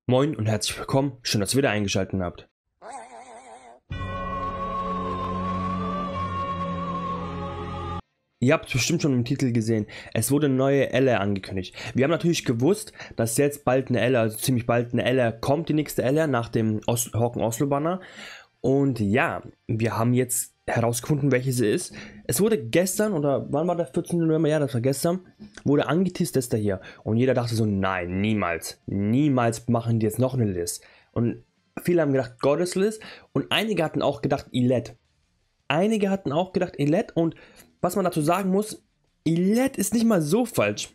Moin und herzlich willkommen, schön, dass ihr wieder eingeschaltet habt. Ihr habt bestimmt schon im Titel gesehen, es wurde eine neue LR angekündigt. Wir haben natürlich gewusst, dass jetzt bald eine LR, also ziemlich bald eine LR kommt, die nächste LR nach dem Hawken Oslo Banner. Und ja, wir haben jetzt herausgefunden, welche sie ist. Es wurde gestern, oder wann war der 14. November? Ja, das war gestern, wurde angeteased, das da hier. Und jeder dachte so, nein, niemals, niemals machen die jetzt noch eine Liz. Und viele haben gedacht, Goddess Liz. Und einige hatten auch gedacht, Illet. Einige hatten auch gedacht, Illet. Und was man dazu sagen muss, Illet ist nicht mal so falsch.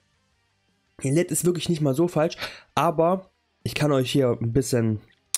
Illet ist wirklich nicht mal so falsch. Aber ich kann euch hier ein bisschen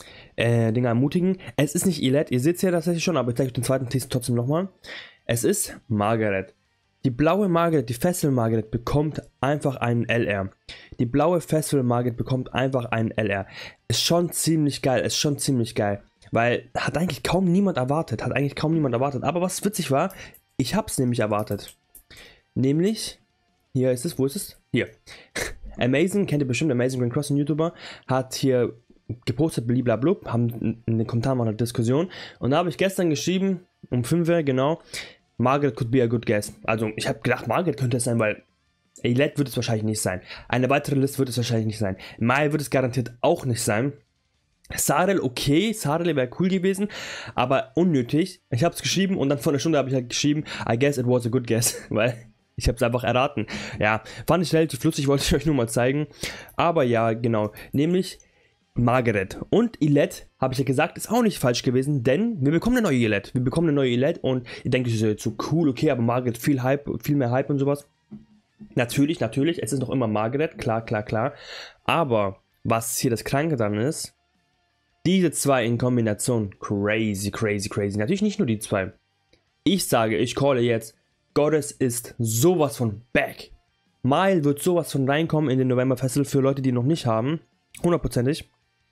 Dinge ermutigen. Es ist nicht Illet, ihr seht es ja tatsächlich schon, aber ich zeige euch den zweiten Test trotzdem nochmal. Es ist Margaret. Die blaue Margaret, die Festival Margaret bekommt einfach einen LR. Die blaue Festival Margaret bekommt einfach einen LR. Ist schon ziemlich geil, ist schon ziemlich geil. Weil hat eigentlich kaum niemand erwartet, Aber was witzig war, ich hab's nämlich erwartet. Nämlich, hier ist es, wo ist es? Hier. Amazing, kennt ihr bestimmt, Amazing Grand Cross, ein YouTuber, hat hier gepostet, bliblablub, haben in den Kommentaren mal eine Diskussion. Und da habe ich gestern geschrieben, um 5 Uhr, genau, Margaret could be a good guess. Also ich habe gedacht, Margaret könnte es sein, weil Illet wird es wahrscheinlich nicht sein. Eine weitere Liste wird es wahrscheinlich nicht sein. Mai wird es garantiert auch nicht sein. Sarel, okay, Sarel wäre cool gewesen, aber unnötig. Ich habe es geschrieben und dann vor einer Stunde habe ich halt geschrieben, I guess it was a good guess, weil ich habe es einfach erraten. Ja, fand ich relativ lustig, wollte ich euch nur mal zeigen. Aber ja, genau, nämlich Margaret. Und Illet, habe ich ja gesagt, ist auch nicht falsch gewesen, denn wir bekommen eine neue Illet. Wir bekommen eine neue Illet und ihr denkt, das ist jetzt so cool, okay, aber Margaret viel Hype, viel mehr Hype und sowas. Natürlich, es ist noch immer Margaret, klar. Aber was hier das Kranke dann ist, diese zwei in Kombination, crazy. Natürlich nicht nur die zwei. Ich sage, ich calle jetzt, Goddess ist sowas von back. Mile wird sowas von reinkommen in den November Festival für Leute, die noch nicht haben. 100%ig.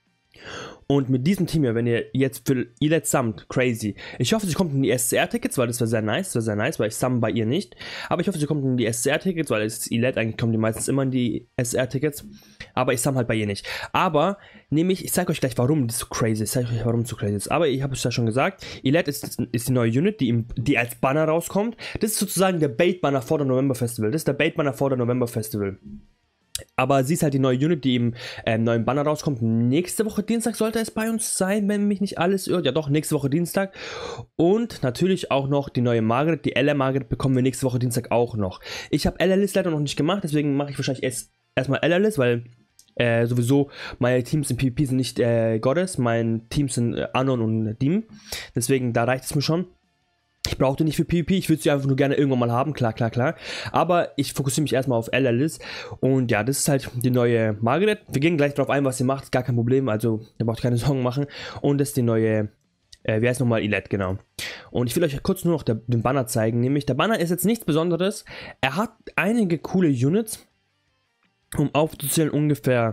Und mit diesem Team hier, wenn ihr jetzt für Illet summt, crazy. Ich hoffe, sie kommt in die SCR-Tickets, weil das wäre sehr nice, weil ich summe bei ihr nicht. Aber ich hoffe, sie kommt in die SCR-Tickets, weil es ist Illet, eigentlich kommen die meistens immer in die SCR-Tickets. Aber ich summe halt bei ihr nicht. Aber, nämlich, ich zeige euch gleich, warum das so crazy ist. Aber ich habe es ja schon gesagt, Illet ist die neue Unit, die als Banner rauskommt. Das ist sozusagen der Bait-Banner vor der November Festival. Aber sie ist halt die neue Unit, die im neuen Banner rauskommt. Nächste Woche Dienstag sollte es bei uns sein, wenn mich nicht alles irrt. Ja doch, nächste Woche Dienstag. Und natürlich auch noch die neue Margaret. Die LR Margaret bekommen wir nächste Woche Dienstag auch noch. Ich habe LR-List leider noch nicht gemacht, deswegen mache ich wahrscheinlich erstmal LR-List, weil sowieso meine Teams im PvP sind nicht Goddess. Meine Teams sind Anon und Demon. Deswegen, da reicht es mir schon. Ich brauche die nicht für PvP, ich würde sie einfach nur gerne irgendwann mal haben, klar. Aber ich fokussiere mich erstmal auf Liz. Und ja, das ist halt die neue Margaret. Wir gehen gleich drauf ein, was sie macht, ist gar kein Problem, also ihr braucht keine Sorgen machen. Und das ist die neue, wie heißt nochmal, Illet, genau. Und ich will euch kurz nur noch den Banner zeigen, nämlich der Banner ist jetzt nichts Besonderes. Er hat einige coole Units, um aufzuzählen ungefähr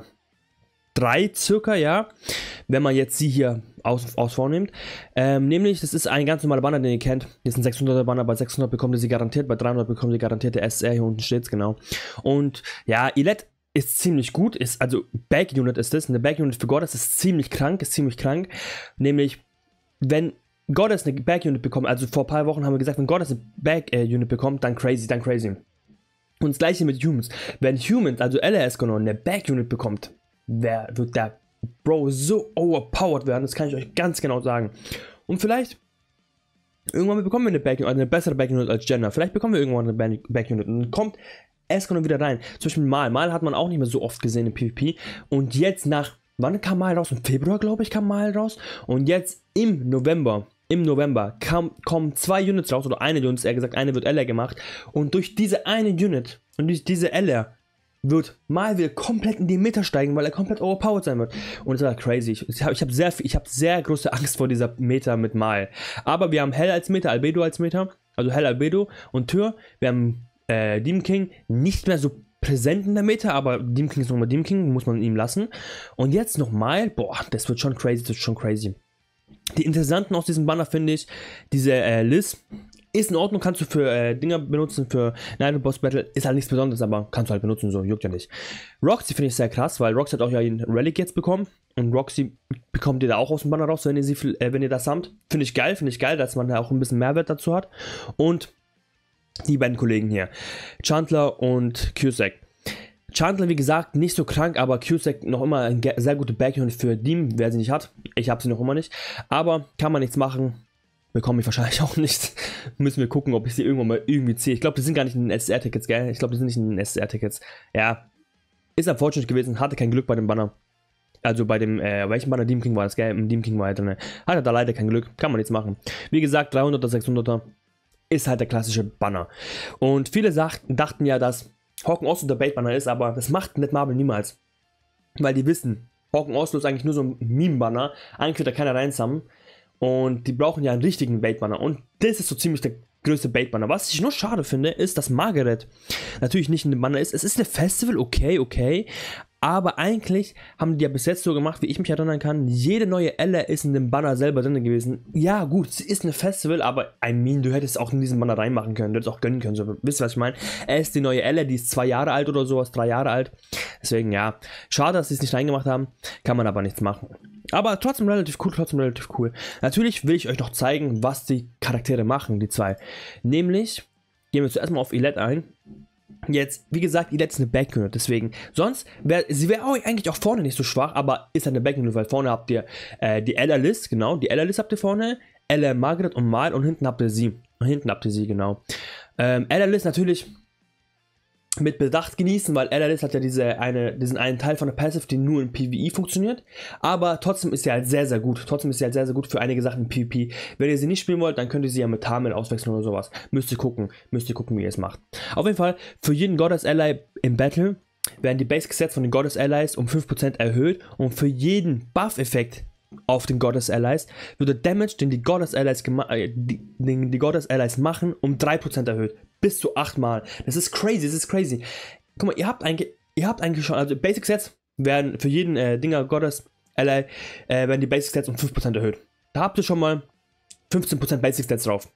3 circa, ja, wenn man jetzt sie hier aus vornimmt. Nämlich, das ist ein ganz normaler Banner, den ihr kennt. Das ist ein 600er Banner, bei 600 bekommt ihr sie garantiert, bei 300 bekommt ihr garantiert der SR, hier unten steht es, genau. Und ja, Illet ist ziemlich gut, also Back-Unit ist das, eine Back-Unit für Goddess ist ziemlich krank, nämlich, wenn Goddess eine Back-Unit bekommt, also vor ein paar Wochen haben wir gesagt, wenn Goddess eine Back-Unit bekommt, dann crazy. Und das gleiche mit Humans. Wenn Humans, also LRS genau, eine Back-Unit bekommt, wird der Bro so overpowered werden, das kann ich euch ganz genau sagen. Und vielleicht irgendwann bekommen wir eine Back-Unit, also eine bessere Back-Unit als Jenna. Vielleicht bekommen wir irgendwann eine Back-Unit und dann kommt Escon wieder rein. Zum Beispiel Mal hat man auch nicht mehr so oft gesehen im PvP. Und jetzt wann kam Mal raus? Im Februar, glaube ich, kam Mal raus. Und jetzt im November kommen 2 Units raus, oder eine Unit, eher gesagt, eine wird LR gemacht. Und durch diese eine Unit und durch diese LR wird Mal wieder komplett in die Meta steigen, weil er komplett overpowered sein wird. Und das war crazy. Ich hab sehr große Angst vor dieser Meta mit Mal. Aber wir haben Hell als Meta, Albedo als Meta, also Hell, Albedo und Tür. Wir haben Demon King nicht mehr so präsent in der Meta, aber Demon King ist nochmal Demon King, muss man ihm lassen. Und jetzt nochmal, boah, das wird schon crazy, Die interessanten aus diesem Banner finde ich, diese Liz Ist in Ordnung, kannst du für Dinger benutzen, für Night Boss Battle, ist halt nichts Besonderes, aber kannst du halt benutzen, so, juckt ja nicht. Roxy finde ich sehr krass, weil Roxy hat auch ja einen Relic jetzt bekommen und Roxy bekommt ihr da auch aus dem Banner raus, wenn ihr das habt. Finde ich geil, dass man da auch ein bisschen Mehrwert dazu hat. Und die beiden Kollegen hier, Chandler und Cusack. Chandler, wie gesagt, nicht so krank, aber Cusack noch immer ein sehr gute Backhand für Diem, wer sie nicht hat. Ich habe sie noch immer nicht, aber kann man nichts machen. Bekomme ich wahrscheinlich auch nicht. Müssen wir gucken, ob ich sie irgendwann mal irgendwie ziehe. Ich glaube, die sind gar nicht in den SSR-Tickets, gell? Ich glaube, die sind nicht in den SSR-Tickets. Ja, ist unfortunate gewesen, hatte kein Glück bei dem Banner. Also bei dem, welchen Banner? Demon King war das, gell? Im Demon King war er drin. Hatte da leider kein Glück, kann man nichts machen. Wie gesagt, 300er, 600er ist halt der klassische Banner. Und viele dachten ja, dass Hawken Oslo der Bait-Banner ist, aber das macht Netmarble niemals. Weil die wissen, Hawken Oslo ist eigentlich nur so ein Meme-Banner, eigentlich wird da keiner reinsammeln. Und die brauchen ja einen richtigen Bait-Banner. Und das ist so ziemlich der größte Bait-Banner. Was ich nur schade finde, ist, dass Margaret natürlich nicht in dem Banner ist. Es ist ein Festival, okay. Aber eigentlich haben die ja bis jetzt so gemacht, wie ich mich erinnern kann, jede neue Elle ist in dem Banner selber drin gewesen. Ja gut, sie ist ein Festival, aber du hättest auch in diesen Banner reinmachen können, du hättest auch gönnen können, so, wisst ihr, was ich meine? Er ist die neue Elle, die ist 2 Jahre alt oder sowas, 3 Jahre alt. Deswegen ja, schade, dass sie es nicht reingemacht haben, kann man aber nichts machen. Aber trotzdem relativ cool, Natürlich will ich euch noch zeigen, was die Charaktere machen, die zwei. Nämlich, gehen wir zuerst mal auf Ilette ein. Jetzt, wie gesagt, Ilette ist eine Backunit, deswegen, sie wäre eigentlich auch vorne nicht so schwach, aber ist halt eine Backunit, weil vorne habt ihr die Ella Liz, genau, die Ella Liz habt ihr vorne, Ella Margaret und Mal und hinten habt ihr sie, genau. Ella Liz natürlich mit Bedacht genießen, weil Ella Liz hat ja diesen einen Teil von der Passive, die nur in PvE funktioniert, aber trotzdem ist sie halt sehr, sehr gut. Für einige Sachen in PvP. Wenn ihr sie nicht spielen wollt, dann könnt ihr sie ja mit Tamil auswechseln oder sowas. Müsst ihr gucken, wie ihr es macht. Auf jeden Fall, für jeden Goddess Ally im Battle werden die Basic Sets von den Goddess Allies um 5% erhöht und für jeden Buff-Effekt auf den Goddess Allies wird der Damage, den die Goddess Allies, machen, um 3% erhöht. Bis zu 8 Mal. Das ist crazy. Guck mal, ihr habt eigentlich schon, also Basic Sets werden für jeden Goddess Ally, werden die Basic Sets um 5% erhöht. Da habt ihr schon mal 15% Basic Stats drauf.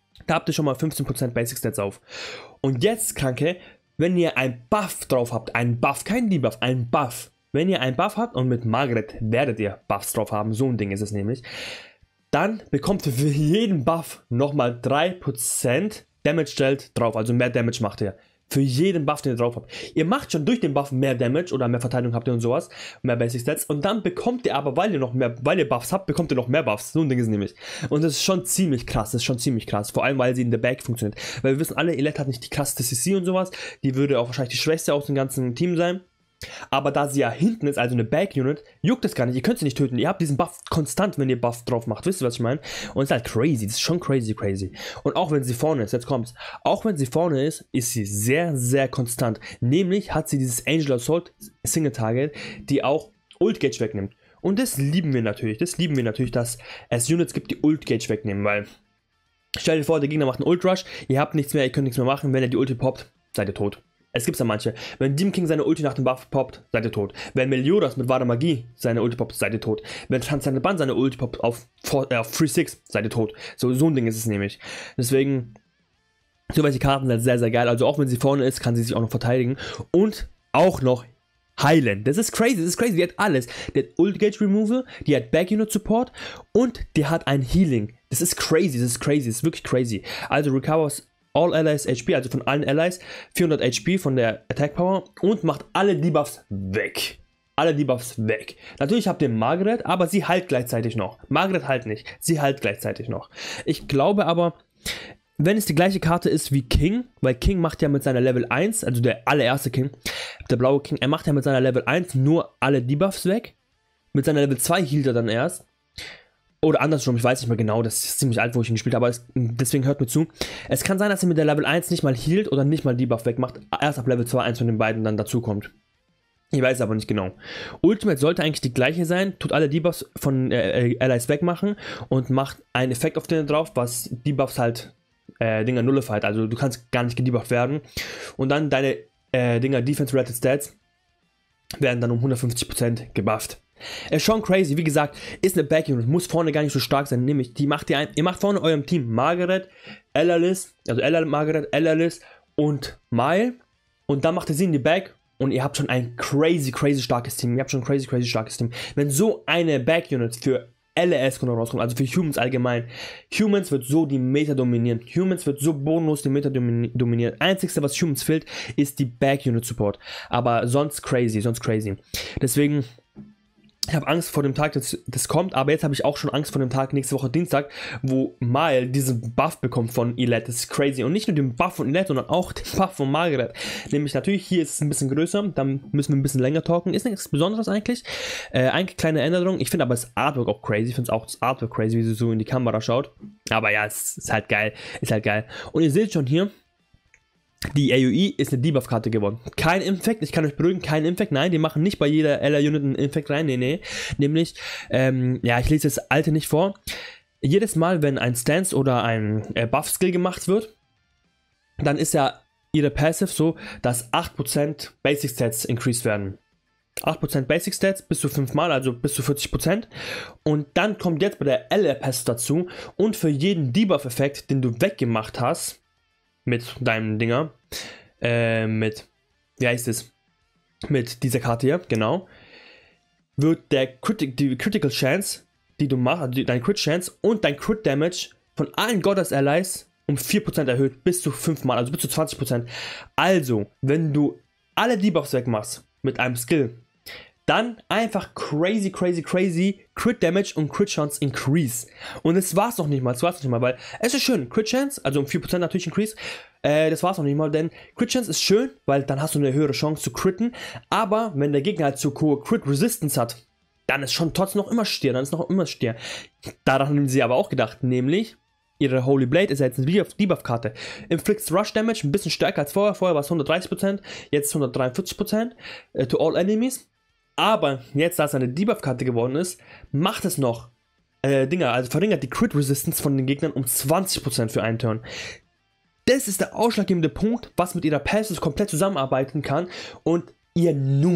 Und jetzt, Kranke, wenn ihr einen Buff drauf habt, kein Debuff, einen Buff. Wenn ihr einen Buff habt, und mit Margaret werdet ihr Buffs drauf haben, so ein Ding ist es nämlich, dann bekommt ihr für jeden Buff nochmal 3% Damage stellt drauf, also mehr Damage macht ihr. Für jeden Buff, den ihr drauf habt. Ihr macht schon durch den Buff mehr Damage oder mehr Verteidigung habt ihr und sowas, mehr Basic Stats und dann bekommt ihr aber, weil ihr Buffs habt, bekommt ihr noch mehr Buffs. So ein Ding ist nämlich. Und das ist schon ziemlich krass, Vor allem, weil sie in der Back funktioniert. Weil wir wissen alle, Ilette hat nicht die krasseste CC und sowas. Die würde auch wahrscheinlich die schwächste aus dem ganzen Team sein. Aber da sie ja hinten ist, also eine Back-Unit, juckt es gar nicht. Ihr könnt sie nicht töten. Ihr habt diesen Buff konstant, wenn ihr Buff drauf macht. Wisst ihr, was ich meine? Und es ist halt crazy. Das ist schon crazy. Und auch wenn sie vorne ist, jetzt kommt's. Auch wenn sie vorne ist sie sehr, sehr konstant. Nämlich hat sie dieses Angel Assault Single Target, die auch Ult Gauge wegnimmt. Und das lieben wir natürlich. Dass es Units gibt, die Ult Gauge wegnehmen. Weil, stell dir vor, der Gegner macht einen Ult Rush. Ihr habt nichts mehr, ihr könnt nichts mehr machen. Wenn er die Ulti poppt, seid ihr tot. Es gibt ja manche. Wenn Demon King seine Ulti nach dem Buff poppt, seid ihr tot. Wenn Meliodas mit Wahre Magie seine Ulti poppt, seid ihr tot. Wenn Transcendent seine Ulti poppt auf 3-6, seid ihr tot. So ein Ding ist es nämlich. Deswegen, so welche Karten sind sehr, sehr geil. Also auch wenn sie vorne ist, kann sie sich auch noch verteidigen. Und auch noch heilen. Das ist crazy. Die hat alles. Die hat Ult Gauge Removal, die hat Back Unit Support und die hat ein Healing. Das ist crazy. Das ist wirklich crazy. Also recovers All Allies HP, also von allen Allies, 400 HP von der Attack Power und macht alle Debuffs weg. Natürlich habt ihr Margaret, aber sie heilt gleichzeitig noch. Margaret heilt nicht, sie heilt gleichzeitig noch. Ich glaube aber, wenn es die gleiche Karte ist wie King, weil King macht ja mit seiner Level 1, also der allererste King, der blaue King, er macht ja mit seiner Level 1 nur alle Debuffs weg. Mit seiner Level 2 hielt er dann erst. Oder andersrum, ich weiß nicht mehr genau, das ist ziemlich alt, wo ich ihn gespielt habe, aber deswegen hört mir zu. Es kann sein, dass er mit der Level 1 nicht mal healt oder nicht mal Debuff wegmacht, erst ab Level 2 eins von den beiden dann dazukommt. Ich weiß aber nicht genau. Ultimate sollte eigentlich die gleiche sein, tut alle Debuffs von Allies wegmachen und macht einen Effekt auf den drauf, was Debuffs halt Dinger nullified, also du kannst gar nicht gedebufft werden. Und dann deine Defense-Rated Stats werden dann um 150% gebufft. Ist schon crazy, wie gesagt, ist eine Back-Unit, muss vorne gar nicht so stark sein, nämlich, ihr macht vorne eurem Team Margaret, Elalis, also Margaret, Elalis und Mile und dann macht ihr sie in die Back und ihr habt schon ein crazy starkes Team, Wenn so eine Back-Unit für LS rauskommt, also für Humans allgemein, Humans wird so die Meta dominieren, Humans wird so bodenlos die Meta dominieren, einzigste was Humans fehlt, ist die Back-Unit Support, aber sonst crazy, deswegen ich habe Angst vor dem Tag, dass das kommt, aber jetzt habe ich auch schon Angst vor dem Tag nächste Woche Dienstag, wo Mile diesen Buff bekommt von Elette. Das ist crazy. Und nicht nur den Buff von Elette, sondern auch den Buff von Margaret. Nämlich natürlich, hier ist es ein bisschen größer, dann müssen wir ein bisschen länger talken. Ist nichts Besonderes eigentlich. Eigentlich kleine Änderung. Ich finde aber das Artwork auch crazy. Ich finde auch das Artwork crazy, wie sie so in die Kamera schaut. Aber ja, es ist halt geil. Und ihr seht schon hier, die AOE ist eine Debuff-Karte geworden. Kein Infekt, ich kann euch beruhigen, kein Infekt. Nein, die machen nicht bei jeder LR-Unit einen Infekt rein. Nee. Nämlich, ja, ich lese das alte nicht vor. Jedes Mal, wenn ein Stance oder ein Buff-Skill gemacht wird, dann ist ja ihre Passive so, dass 8% Basic Stats increased werden. 8% Basic Stats bis zu 5 Mal, also bis zu 40%. Und dann kommt jetzt bei der LR-Passive dazu und für jeden Debuff-Effekt, den du weggemacht hast, mit deinem Dinger, wie heißt es, mit dieser Karte hier, genau, wird die Critical Chance, die du machst, also dein Crit Chance und dein Crit Damage von allen Goddess Allies um 4% erhöht, bis zu 5 Mal, also bis zu 20%. Also, wenn du alle Debuffs wegmachst mit einem Skill, dann einfach crazy Crit Damage und Crit Chance Increase. Und das war's noch nicht mal, weil es ist schön, Crit Chance, also um 4% natürlich Increase, das war's noch nicht mal, denn Crit Chance ist schön, weil dann hast du eine höhere Chance zu critten, aber wenn der Gegner halt so hohe Crit Resistance hat, dann ist schon trotzdem noch immer Stier, Daran haben sie aber auch gedacht, nämlich ihre Holy Blade ist ja jetzt eine Debuff-Karte. Inflicts Rush Damage ein bisschen stärker als vorher war es 130%, jetzt 143% to all enemies. Aber jetzt, da es eine Debuff-Karte geworden ist, macht es noch also verringert die Crit Resistance von den Gegnern um 20% für einen Turn. Das ist der ausschlaggebende Punkt, was mit ihrer Passive komplett zusammenarbeiten kann und ihr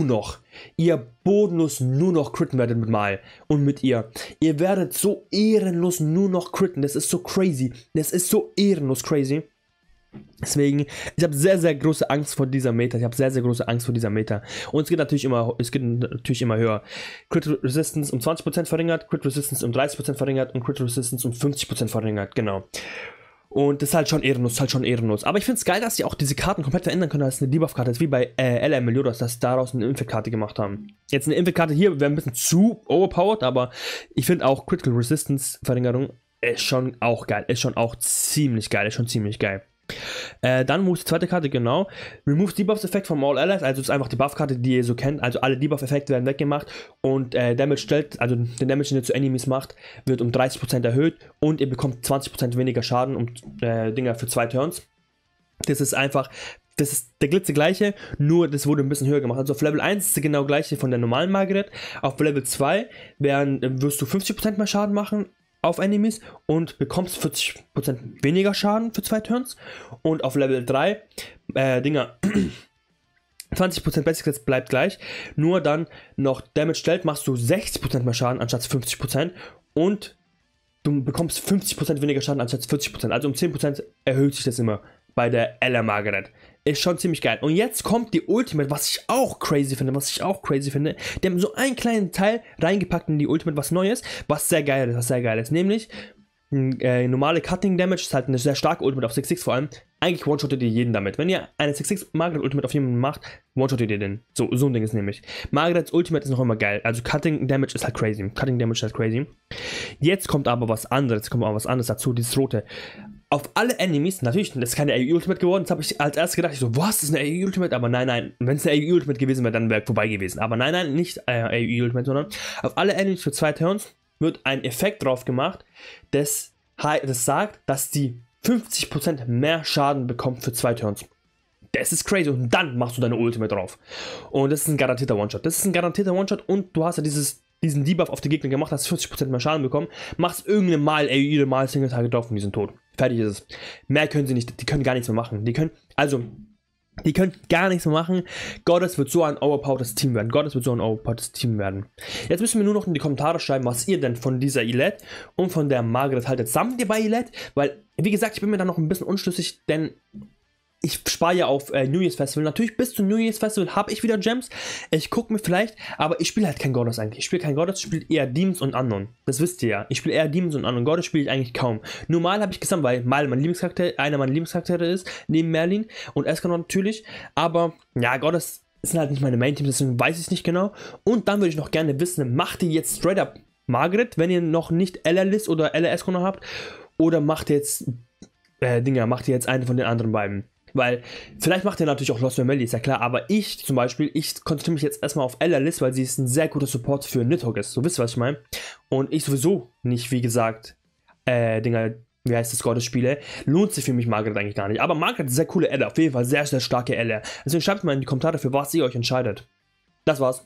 bodenlos nur noch critten werdet mit Mal und mit ihr. Ihr werdet so ehrenlos nur noch critten. Das ist so crazy. Das ist so ehrenlos crazy. Deswegen, ich habe sehr große Angst vor dieser Meta. Und es geht natürlich immer höher. Crit Resistance um 20% verringert, Crit Resistance um 30% verringert und Crit Resistance um 50% verringert, genau. Und das ist halt schon ehrenlos, Aber ich finde es geil, dass sie auch diese Karten komplett verändern können, dass es eine Debuff-Karte ist, wie bei LR Meliodas, dass sie daraus eine Infect-Karte gemacht haben. Jetzt eine Infect-Karte hier wäre ein bisschen zu overpowered, aber ich finde auch Critical Resistance-Verringerung ist schon auch geil, ist schon ziemlich geil. Dann muss die zweite Karte, genau. Remove Debuffs-Effekt from all allies, also ist einfach die Buff-Karte, die ihr so kennt. Also alle Debuff-Effekte werden weggemacht und Damage also den Damage, den ihr zu Enemies macht, wird um 30% erhöht und ihr bekommt 20% weniger Schaden und Dinger für 2 Turns. Das ist der Glitze gleiche, nur das wurde ein bisschen höher gemacht. Also auf Level 1 ist es genau gleiche von der normalen Margaret. Auf Level 2 wirst du 50% mehr Schaden machen auf Enemies und bekommst 40% weniger Schaden für 2 Turns. Und auf Level 3, 20% Basic Stats bleibt gleich, nur dann noch Damage stellt, machst du 60% mehr Schaden anstatt 50% und du bekommst 50% weniger Schaden anstatt 40%. Also um 10% erhöht sich das immer bei der LR Margaret. Ist schon ziemlich geil. Und jetzt kommt die Ultimate, was ich auch crazy finde. Die haben so einen kleinen Teil reingepackt in die Ultimate, was Neues, was sehr geil ist. Nämlich, normale Cutting Damage ist halt eine sehr starke Ultimate auf 6-6 vor allem. Eigentlich one-shottet ihr jeden damit. Wenn ihr eine 6-6 Margaret Ultimate auf jemanden macht, one-shottet ihr den. So ein Ding ist nämlich. Margarets Ultimate ist noch immer geil. Also Cutting Damage ist halt crazy. Jetzt kommt aber was anderes dazu, dieses rote. Auf alle Enemies, natürlich, das ist keine AOE Ultimate geworden, das habe ich als erstes gedacht, was, das ist eine AOE Ultimate? Aber nein, wenn es eine AOE Ultimate gewesen wäre, dann wäre vorbei gewesen. Aber nein, nicht AOE Ultimate, sondern auf alle Enemies für 2 Turns wird ein Effekt drauf gemacht, das sagt, dass die 50% mehr Schaden bekommt für 2 Turns. Das ist crazy und dann machst du deine Ultimate drauf. Und das ist ein garantierter One-Shot. Und du hast ja diesen Debuff auf die Gegner gemacht, hast 50% mehr Schaden bekommen, machst irgendeine Mal AOE, mal Single-Target drauf und die sind tot. Fertig ist es. Mehr können sie nicht, die können gar nichts mehr machen. Die können gar nichts mehr machen. Goddess wird so ein overpoweredes Team werden. Jetzt müssen wir nur noch in die Kommentare schreiben, was ihr denn von dieser Elite und von der Margaret haltet. Sammelt ihr bei Elite? Weil, wie gesagt, ich bin mir da noch ein bisschen unschlüssig, denn ich spare ja auf New Year's Festival. Natürlich, bis zum New Year's Festival habe ich wieder Gems. Ich gucke mir vielleicht, aber ich spiele halt kein Goddess eigentlich. Ich spiele kein Goddess, ich spiele eher Demons und Unknown. Das wisst ihr ja. Ich spiele eher Demons und Unknown. Goddess spiele ich eigentlich kaum. Nur Mal habe ich gesammelt, weil Mal mein Lieblingscharakter, einer meiner Lieblingscharaktere ist, neben Merlin und Escanor natürlich. Aber ja, Goddess sind halt nicht meine Main-Teams, deswegen weiß ich es nicht genau. Und dann würde ich noch gerne wissen, macht ihr jetzt straight up Margaret, wenn ihr noch nicht Ella Liz oder Ella Escanor habt? Oder macht ihr jetzt macht ihr jetzt eine von den anderen beiden? Weil, vielleicht macht ihr natürlich auch Lost Family, ist ja klar, aber ich zum Beispiel, ich konzentriere mich jetzt erstmal auf Ella Liz, weil sie ist ein sehr guter Support für Nidhogg ist, so wisst ihr, was ich meine? Und ich sowieso nicht, wie gesagt, wie heißt das, Gottes spiele, lohnt sich für mich Margaret eigentlich gar nicht. Aber Margaret ist eine sehr coole Ella, auf jeden Fall sehr, sehr starke Ella. Deswegen schreibt mal in die Kommentare, für was ihr euch entscheidet. Das war's.